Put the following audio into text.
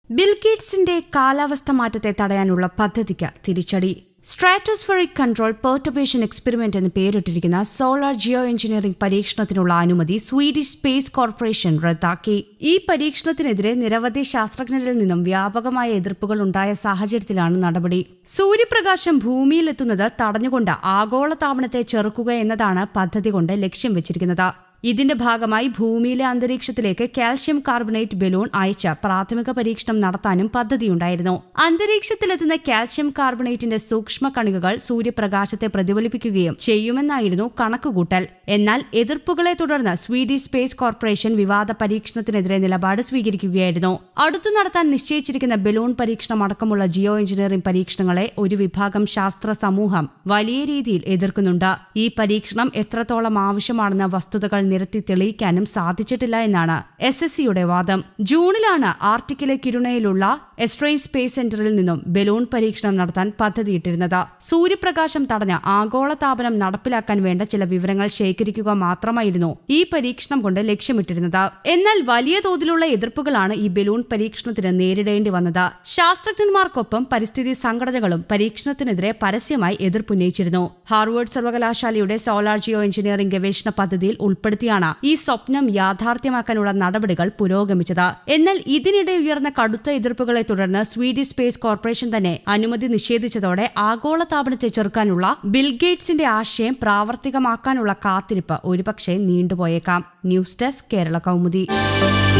Bill ഗേറ്റ്സിന്റെ കാലാവസ്ഥ മാറ്റത്തെ തടയാനുള്ള പദ്ധതിക്ക് തിരിച്ചടി. സ്ട്രാറ്റോസ്ഫെറിക് കൺട്രോൾ പെർട്ടുർബേഷൻ എക്സ്പെരിമെന്റ് എന്ന് പേരിട്ടിരിക്കുന്ന സോളാർ ജിയോ എഞ്ചിനീയറിംഗ് പരീക്ഷണത്തിനുള്ള അനുമതി സ്വീഡിഷ് സ്പേസ് കോർപ്പറേഷൻ റദ്ദാക്കി. ഈ പരീക്ഷണത്തിനെതിരെ നിരവധി ശാസ്ത്രജ്ഞരിൽ നിന്നും വ്യാപകമായ എതിർപ്പുകൾ ഉണ്ടായ സാഹചര്യത്തിലാണ് നടപടി. സൂര്യപ്രകാശം ഭൂമിയിലെത്തുന്നത് തടഞ്ഞുകൊണ്ട് ആഗോളതാപനത്തെ ചെറുക്കുക എന്നതാണ് പദ്ധതി കൊണ്ട് ലക്ഷ്യം വെച്ചിരിക്കുന്നത്. ഇതിന്റെ ഭാഗമായി ഭൂമിയിലെ അന്തരീക്ഷത്തിലേക്ക് കാൽഷ്യം കാർബണേറ്റ് ബലൂൺ അയച്ച് പ്രാഥമിക പരീക്ഷണം നടത്താനും പദ്ധതിയുണ്ടായിരുന്നു. അന്തരീക്ഷത്തിലെത്തുന്ന കാൽഷ്യം കാർബണേറ്റിന്റെ സൂക്ഷ്മ കണികകൾ സൂര്യപ്രകാശത്തെ പ്രതിഫലിപ്പിക്കുകയും ചെയ്യുമെന്നായിരുന്നു കണക്കുകൂട്ടൽ. എന്നാൽ എതിർപ്പുകളെ തുടർന്ന് സ്വീഡിഷ് സ്പേസ് കോർപ്പറേഷൻ വിവാദ പരീക്ഷണത്തിനെതിരെ നിലപാട് സ്വീകരിക്കുകയായിരുന്നു. അടുത്തു നടത്താൻ നിശ്ചയിച്ചിരിക്കുന്ന ബലൂൺ പരീക്ഷണം അടക്കമുള്ള ജിയോ എഞ്ചിനീയറിംഗ് പരീക്ഷണങ്ങളെ ഒരു വിഭാഗം ശാസ്ത്ര സമൂഹം വലിയ രീതിയിൽ എതിർക്കുന്നുണ്ട്. ഈ പരീക്ഷണം എത്രത്തോളം ആവശ്യമാണെന്ന വസ്തുതകൾ നിരത്തി തെളിയിക്കാനും സാധിച്ചിട്ടില്ല എന്നാണ് SSCയുടെ വാദം. ജൂണിലാണ് ആർട്ടിക്കിലെ കിരുണയിലുള്ള എസ്ട്രെയിൻ സ്പേസ് സെന്ററിൽ നിന്നും ബലൂൺ പരീക്ഷണം നടത്താൻ പദ്ധതിയിട്ടിരുന്നത്. സൂര്യപ്രകാശം തടഞ്ഞ ആഗോളതാപനം നടപ്പിലാക്കാൻ വേണ്ട ചില വിവരങ്ങൾ ശേഖരിക്കുക മാത്രമായിരുന്നു ഈ പരീക്ഷണം കൊണ്ട് ലക്ഷ്യമിട്ടിരുന്നത്. എന്നാൽ വലിയ തോതിലുള്ള എതിർപ്പുകളാണ് ഈ ബലൂൺ പരീക്ഷണത്തിന് നേരിടേണ്ടി വന്നത്. ശാസ്ത്രജ്ഞന്മാർക്കൊപ്പം പരിസ്ഥിതി സംഘടനകളും പരീക്ഷണത്തിനെതിരെ പരസ്യമായി എതിർപ്പുന്നയിച്ചിരുന്നു. ഹാർവേർഡ് സർവകലാശാലയുടെ സോളാർ ജിയോ എഞ്ചിനീയറിംഗ് ഗവേഷണ പദ്ധതിയിൽ ഉൾപ്പെടുത്തിയാണ് ഈ സ്വപ്നം യാഥാർത്ഥ്യമാക്കാനുള്ള നടപടികൾ പുരോഗമിച്ചത്. എന്നാൽ ഇതിനിടെ ഉയർന്ന കടുത്ത എതിർപ്പുകളെ തുടർന്ന് സ്വീഡിഷ് സ്പേസ് കോർപ്പറേഷൻ തന്നെ അനുമതി നിഷേധിച്ചതോടെ ആഗോളതാപനത്തെ ചെറുക്കാനുള്ള ബിൽ ഗേറ്റ്സിന്റെ ആശയം പ്രാവർത്തികമാക്കാനുള്ള കാത്തിരിപ്പ് ഒരുപക്ഷെ നീണ്ടുപോയേക്കാം. News desk Kerala Kaumudi.